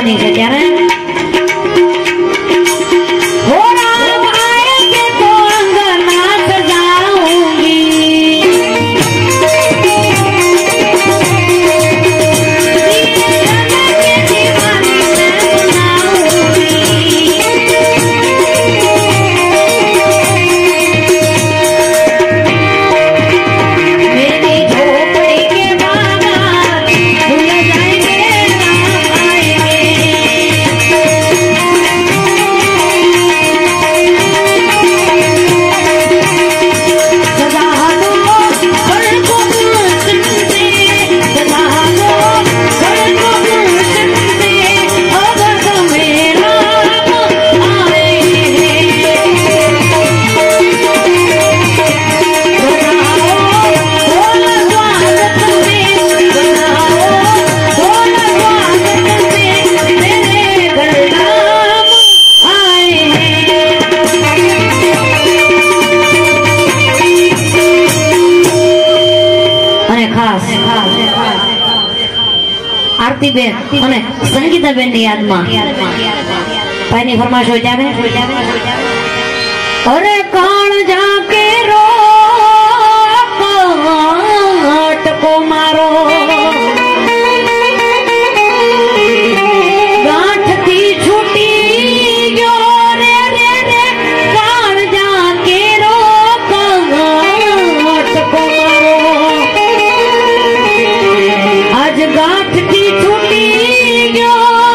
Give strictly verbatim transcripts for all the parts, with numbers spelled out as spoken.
કરવાની છે ત્યારે आरती बेन અને સંગીતા બેન ની યાદમાં ભાઈની ફરમાશ હોય જાવે અરે કાણ જાકે રો કાટકો મારો ગાંઠથી છૂટી ગયો રે રે રે કાણ જાકે રો કાટકો મારો આજ ગાંઠથી છૂટી ગયો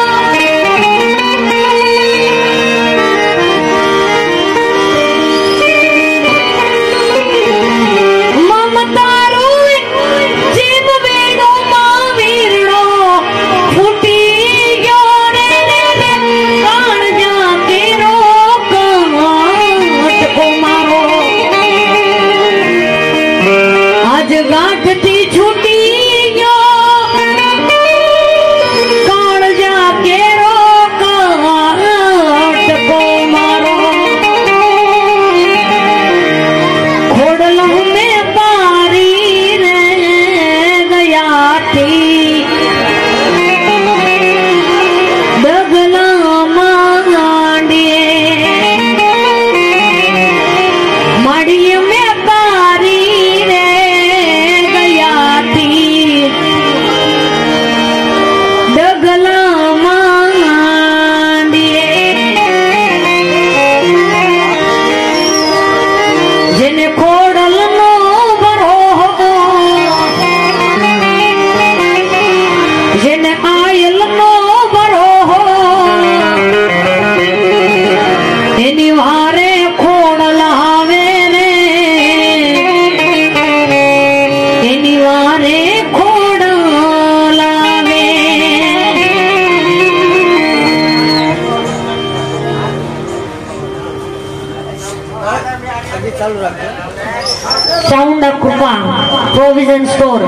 sound Kripa provision store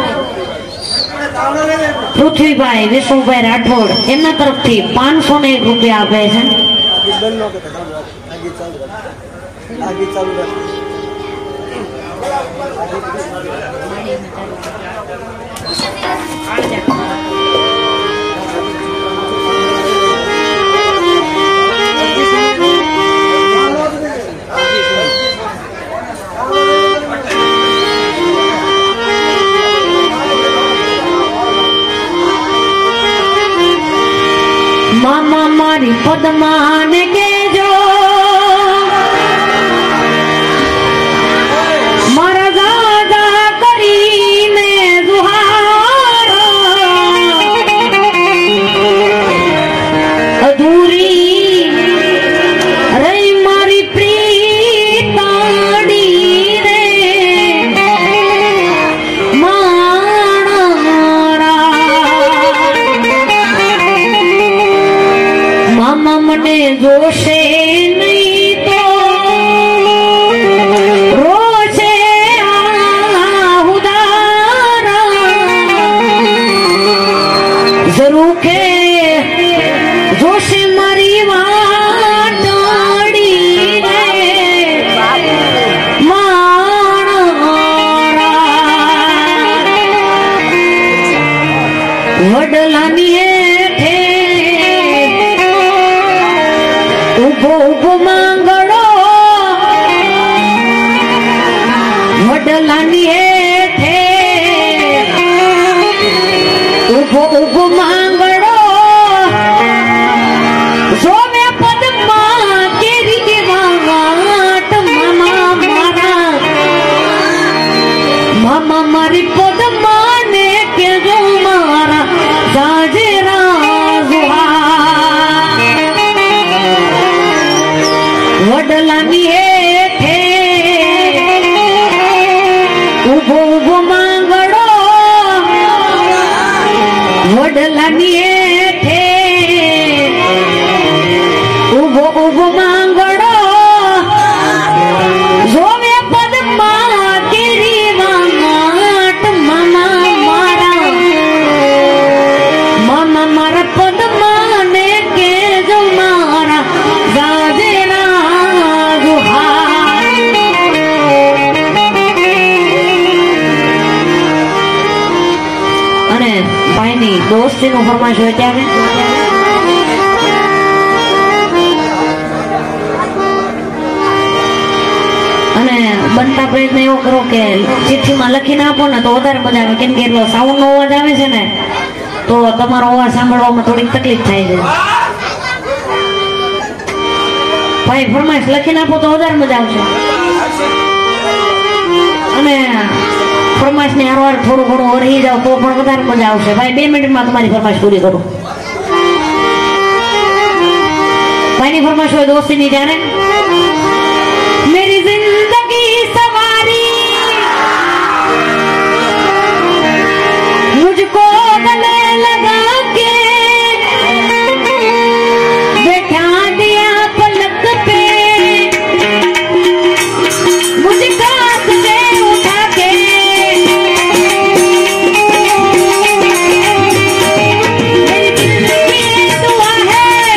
Prithvibhai Vishnubhai Rathod एमना तरफ थी पांच सौ ने एक रुपया आपे छे मामा मारी पद्मान के जो मारा दादा करी में दुहारा अधूरी रही मारी प्रीताड़ी रे माणा मामा मने जोशे नहीं तो रोशे आहुदारा जरूर के जोशे मारी वाटाड़ी रे माणा वडलानी है માલાની ઠે ઉભો ઉભો માંગડો જોવે પદમાં કેરી વાટ મામા મારા મામા મારા પદમાં ને કેજો મારા ગાજેના ગુહાર અને ભાઈની દોસ્તીનું ફરમાઈશ હોય ત્યારે અને બનતા પ્રયત્ન એવો કરો કે ચિઠ્ઠીમાં લખીને આપો ને તો વધારે મજા આવે, કેમ કે એટલો સાઉન્ડનો અવાજ આવે છે ને તો તમારો અવાજ સાંભળવામાં થોડીક તકલીફ થાય છે. ભાઈ ફરમાઈશ લખીને આપો તો વધારે મજા આવશે અને ફરમાઈશ ની હારવાર થોડું ઘણું ઓરહી જાવ તો પણ વધારે મજા આવશે. ભાઈ બે મિનિટમાં તમારી ફરમાઈશ પૂરી કરું. ભાઈની ફરમાઈશ હોય દોસ્તીની ત્યારે मेरी जिंदगी सवारी मुझको गले लगा के बैठा दिया पलक पे मुझे काट से उठा के मेरी दिल की दुआ है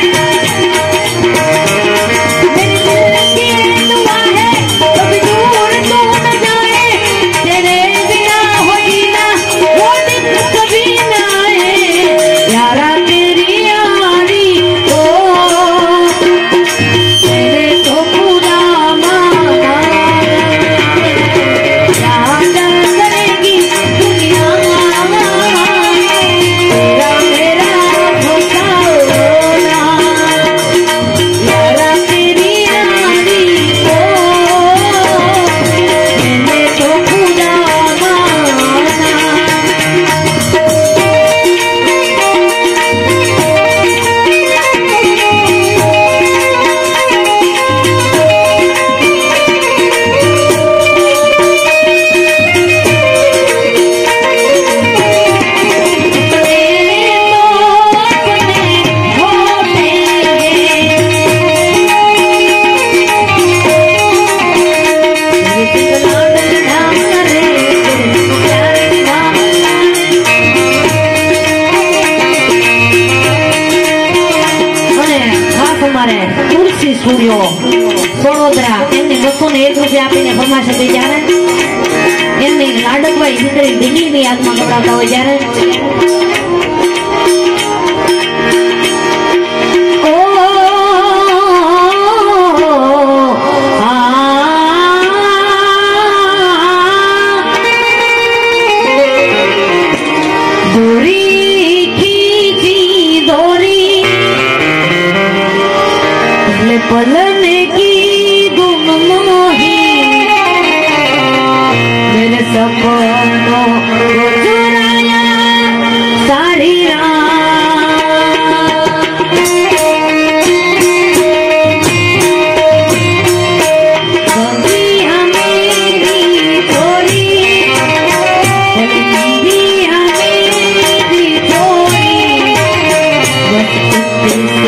સ્ટુડિયો વડોદરા એમની બસો ને એક રૂપિયા આપીને ફરમાશે હતી ત્યારે એમની લાડકભાઈ દીકરી દિલ્હીની યાદમાં ગવડાવતા હોય ત્યારે पलने की गुम मोही मेरे सपनों को चुराया सारी रात कभी हमें छोड़ी कभी हमें छोड़ी बस